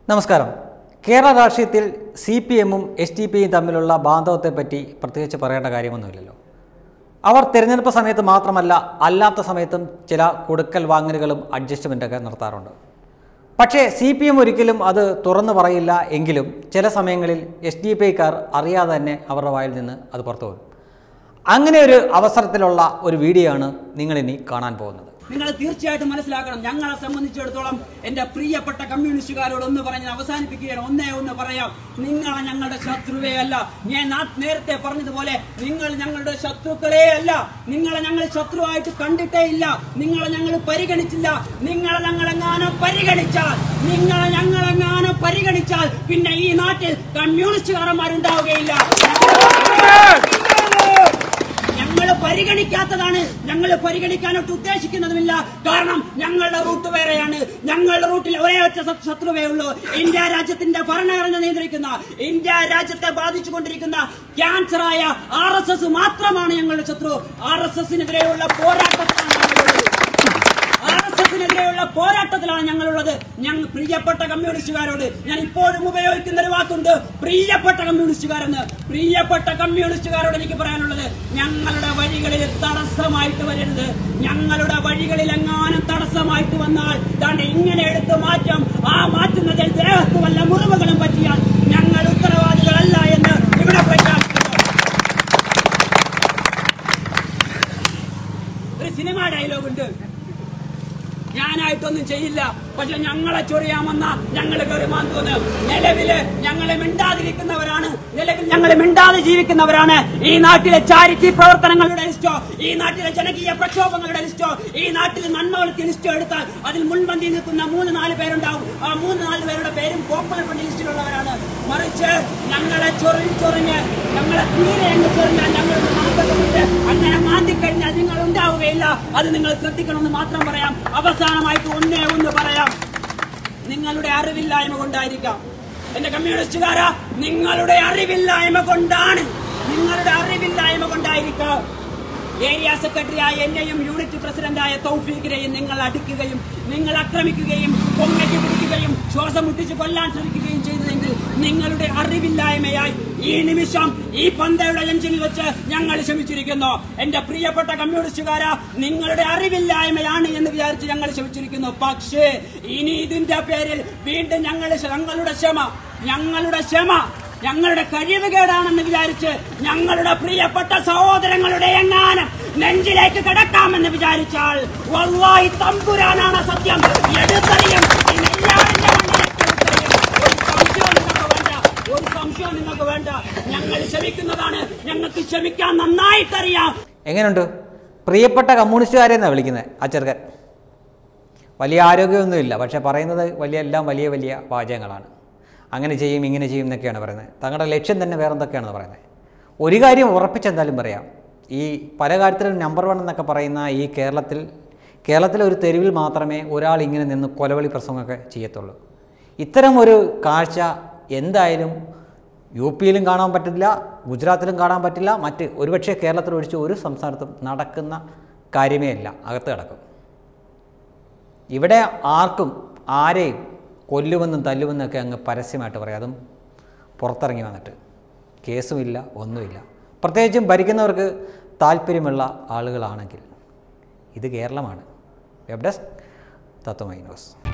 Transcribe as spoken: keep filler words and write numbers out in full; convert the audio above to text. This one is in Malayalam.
നമസ്കാരം. കേരള രാഷ്ട്രീയത്തിൽ സി പി എമ്മും എസ് ഡി പിയും തമ്മിലുള്ള ബാന്ധവത്തെപ്പറ്റി പ്രത്യേകിച്ച് പറയേണ്ട കാര്യമൊന്നുമില്ലല്ലോ. അവർ തിരഞ്ഞെടുപ്പ് സമയത്ത് മാത്രമല്ല അല്ലാത്ത സമയത്തും ചില കൊടുക്കൽ വാങ്ങലുകളും അഡ്ജസ്റ്റ്മെൻറ്റൊക്കെ നടത്താറുണ്ട്. പക്ഷേ സി പി എം ഒരിക്കലും അത് തുറന്നു പറയില്ല. എങ്കിലും ചില സമയങ്ങളിൽ എസ് ഡി പി ഐക്കാർ അറിയാതെ തന്നെ അവരുടെ വായിൽ നിന്ന് അത് പുറത്തു വരും. അങ്ങനെ ഒരു അവസരത്തിലുള്ള ഒരു വീഡിയോ ആണ് നിങ്ങളിനി കാണാൻ പോകുന്നത്. നിങ്ങൾ തീർച്ചയായിട്ടും മനസ്സിലാക്കണം, ഞങ്ങളെ സംബന്ധിച്ചിടത്തോളം എന്റെ പ്രിയപ്പെട്ട കമ്മ്യൂണിസ്റ്റുകാരോട് ഒന്ന് പറഞ്ഞ് അവസാനിപ്പിക്കുകയാണ്. ഒന്നേ ഒന്ന് പറയാം, നിങ്ങളെ ഞങ്ങളുടെ ശത്രുവേ അല്ല. ഞാൻ നേരത്തെ പറഞ്ഞതുപോലെ നിങ്ങൾ ഞങ്ങളുടെ ശത്രുക്കളേ അല്ല. നിങ്ങളെ ഞങ്ങൾ ശത്രുവായിട്ട് കണ്ടിട്ടേ ഇല്ല. നിങ്ങളെ ഞങ്ങൾ പരിഗണിച്ചില്ല. നിങ്ങളെ ഞങ്ങളെങ്ങാനും പരിഗണിച്ചാൽ നിങ്ങളെ ഞങ്ങളെങ്ങാനും പരിഗണിച്ചാൽ പിന്നെ ഈ നാട്ടിൽ കമ്മ്യൂണിസ്റ്റുകാരന്മാരുണ്ടാവുകയില്ല. ഞങ്ങൾ പരിഗണിക്കാത്തതാണ്. ഞങ്ങൾ പരിഗണിക്കാനൊട്ട് ഉദ്ദേശിക്കുന്നതുമില്ല. കാരണം ഞങ്ങളുടെ റൂട്ട് വേറെയാണ്. ഞങ്ങളുടെ റൂട്ടിൽ ഒരേ ഒറ്റ ശത്രുവേ ഉള്ളൂ. ഇന്ത്യ രാജ്യത്തിന്റെ ഭരണഘടന നിയന്ത്രിക്കുന്ന, ഇന്ത്യ രാജ്യത്തെ ബാധിച്ചുകൊണ്ടിരിക്കുന്ന ക്യാൻസറായ ആർ എസ് എസ് മാത്രമാണ് ഞങ്ങളുടെ ശത്രു. ആർ എസ് എസിനെതിരെയുള്ള പോരാട്ടത്തിലാണ് ഞങ്ങളുള്ളത്. ആർ എസ് എസിനെതിരെയുള്ള പോരാട്ടത്തിലാണ് ഞങ്ങളുള്ളത്. ഞങ്ങൾ പ്രിയപ്പെട്ട കമ്മ്യൂണിസ്റ്റുകാരോട് ഞാൻ ഇപ്പോഴും ഉപയോഗിക്കുന്ന ഒരു വാക്കുണ്ട്, പ്രിയപ്പെട്ട കമ്മ്യൂണിസ്റ്റുകാരെന്ന്. പ്രിയപ്പെട്ട കമ്മ്യൂണിസ്റ്റുകാരോട് എനിക്ക് പറയാനുള്ളത്, ഞങ്ങളുടെ വഴികളിൽ തടസ്സമായിട്ട് വരരുത്. ഞങ്ങളുടെ വഴികളിൽ എങ്ങാനും തടസ്സമായിട്ട് വന്നാൽ താണ്ട് ഇങ്ങനെ എടുത്ത് മാറ്റം. ആ മാറ്റുന്നതിൽ ദേഹത്ത് വല്ല മുറിവുകളും പറ്റിയാൽ ഞങ്ങൾ ഉത്തരവാദികളല്ല എന്ന് ഇവിടെ പ്രഖ്യാപിക്കുന്നു. ഒരു സിനിമ ഡയലോഗ് ഉണ്ട്, ഞാനായിട്ടൊന്നും ചെയ്യില്ല, പക്ഷെ ഞങ്ങളെ ചൊറിയാമെന്ന ഞങ്ങൾ കയറിമാൻ തോന്നും. നിലവില് ഞങ്ങളെ മിണ്ടാതിരിക്കുന്നവരാണ്, നിലവിൽ ഞങ്ങളെ മിണ്ടാതെ ജീവിക്കുന്നവരാണ്. ഈ നാട്ടിലെ ചാരിറ്റി പ്രവർത്തനങ്ങളുടെ ലിസ്റ്റോ, ഈ നാട്ടിലെ ജനകീയ പ്രക്ഷോഭങ്ങളുടെ ലിസ്റ്റോ, ഈ നാട്ടിൽ നന്മകൾക്ക് ലിസ്റ്റോ എടുത്താൽ അതിൽ മുൻപന്തി നിൽക്കുന്ന മൂന്ന് നാല് പേരുണ്ടാവും. ആ മൂന്ന് നാല് പേരുടെ പേരും പോപ്പുലർ ഫ്രണ്ട് ലിസ്റ്റിലുള്ളവരാണ്. മറിച്ച് ഞങ്ങളെ ചൊറി ചൊറിഞ്ഞ് ഞങ്ങളെ തീരെ അങ്ങ് ചൊറിഞ്ഞാൽ ഞങ്ങൾ അങ്ങനെ മാന്തിക്കഴിഞ്ഞാൽ നിങ്ങൾ ഉണ്ടാവുകയില്ല. അത് നിങ്ങൾ ശ്രദ്ധിക്കണമെന്ന് മാത്രം പറയാം. അവസാനമായിട്ട് ഒന്നേ ഒന്ന് പറയാം, നിങ്ങളുടെ അറിവില്ലായ്മ കൊണ്ടായിരിക്കാം. എന്റെ കമ്മ്യൂണിസ്റ്റുകാരാ, നിങ്ങളുടെ അറിവില്ലായ്മ കൊണ്ടാണ്, നിങ്ങളുടെ അറിവില്ലായ്മ കൊണ്ടായിരിക്കാം ഏരിയ സെക്രട്ടറിയായ എന്നെയും യൂണിറ്റ് പ്രസിഡന്റായ തൗഫീഖിനെയും നിങ്ങൾ അടിക്കുകയും നിങ്ങൾ ആക്രമിക്കുകയും കൊങ്ങയ്ക്ക് പിടിക്കുകയും ശ്വാസം മുട്ടിച്ച് കൊല്ലാൻ ശ്രമിക്കുകയും ചെയ്തതെങ്കിൽ നിങ്ങളുടെ അറിവില്ലായ്മയായി ഈ നിമിഷം ഈ പന്തയുടെ എഞ്ചിനിൽ വെച്ച് ഞങ്ങൾ ക്ഷമിച്ചിരിക്കുന്നു. എന്റെ പ്രിയപ്പെട്ട കമ്മ്യൂണിസ്റ്റുകാരാ, നിങ്ങളുടെ അറിവില്ലായ്മയാണ് എന്ന് വിചാരിച്ച് ഞങ്ങൾ ക്ഷമിച്ചിരിക്കുന്നു. പക്ഷേ ഇനി ഇതിന്റെ പേരിൽ വീണ്ടും ഞങ്ങൾ ഞങ്ങളുടെ ക്ഷമ ഞങ്ങളുടെ ക്ഷമ ഞങ്ങളുടെ കഴിവുകേടാണെന്ന് വിചാരിച്ച് ഞങ്ങളുടെ പ്രിയപ്പെട്ട സഹോദരങ്ങളുടെ എങ്ങാനും നെഞ്ചിലേക്ക് കിടക്കാമെന്ന് വിചാരിച്ചാൽ വല്ലാഹി തമ്പുരാനാണ് സത്യം, എടുത്തറിയും. ഒരു സംശയം നിങ്ങൾക്ക് വേണ്ട, ഞങ്ങൾ ക്ഷമിക്കുന്നതാണ്. ഞങ്ങൾക്ക് ക്ഷമിക്കാൻ നന്നായിട്ടറിയാം. എങ്ങനെയുണ്ട്? പ്രിയപ്പെട്ട കമ്മ്യൂണിസ്റ്റുകാരെന്നാണ് വിളിക്കുന്നത് ആ ചെറുക്കൻ. വലിയ ആരോഗ്യമൊന്നുമില്ല, പക്ഷെ പറയുന്നത് വലിയ എല്ലാം വലിയ വലിയ വാചകങ്ങളാണ്. അങ്ങനെ ചെയ്യും ഇങ്ങനെ ചെയ്യും എന്നൊക്കെയാണ് പറയുന്നത്. തങ്ങളുടെ ലക്ഷ്യം തന്നെ വേറെ എന്തൊക്കെയാണെന്ന് പറയുന്നത്. ഒരു കാര്യം ഉറപ്പിച്ചെന്തായാലും പറയാം, ഈ പല കാര്യത്തിലും നമ്പർ വൺ എന്നൊക്കെ പറയുന്ന ഈ കേരളത്തിൽ കേരളത്തിലെ ഒരു തെരുവിൽ മാത്രമേ ഒരാൾ ഇങ്ങനെ നിന്ന് കൊലവിളി പ്രസംഗമൊക്കെ ചെയ്യത്തുള്ളൂ. ഇത്തരം ഒരു കാഴ്ച എന്തായാലും യു പിയിലും കാണാൻ പറ്റില്ല, ഗുജറാത്തിലും കാണാൻ പറ്റില്ല, മറ്റ് ഒരുപക്ഷെ കേരളത്തിൽ ഒഴിച്ച് ഒരു സംസ്ഥാനത്തും നടക്കുന്ന കാര്യമേ അല്ല. അകത്ത് കിടക്കും. ഇവിടെ ആർക്കും ആരെയും കൊല്ലുമെന്നും തല്ലുമെന്നൊക്കെ അങ്ങ് പരസ്യമായിട്ട് പറയാം. അതും പുറത്തിറങ്ങി വന്നിട്ട് കേസുമില്ല, ഒന്നുമില്ല. പ്രത്യേകിച്ചും ഭരിക്കുന്നവർക്ക് താല്പര്യമുള്ള ആളുകളാണെങ്കിൽ. ഇത് കേരളമാണ്. Web desk Tatwamayi news.